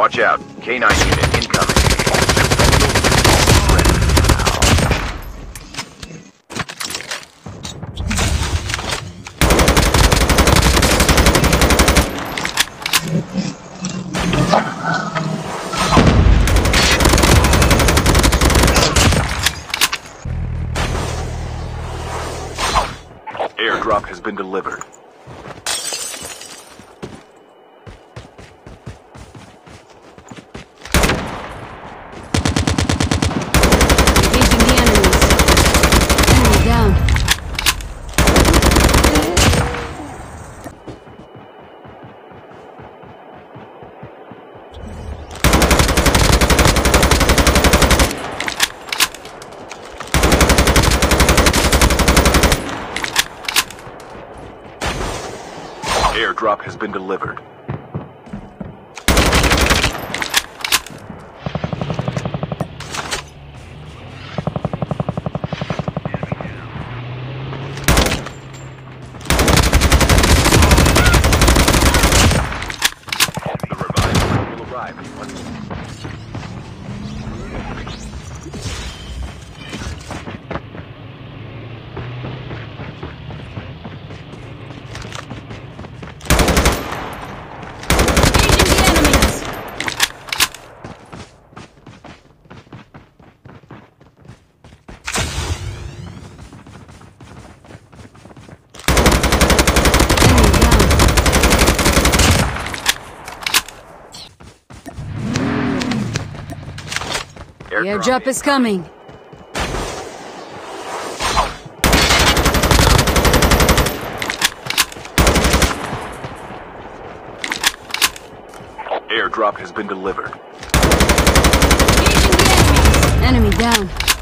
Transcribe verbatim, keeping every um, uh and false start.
Watch out. K nine unit incoming. Airdrop has been delivered. Engaging the enemies. Enemy down. Airdrop has been delivered. The revived flight will arrive in one minute. The airdrop is coming. Airdrop has been delivered. Engaging the enemies. Enemy down.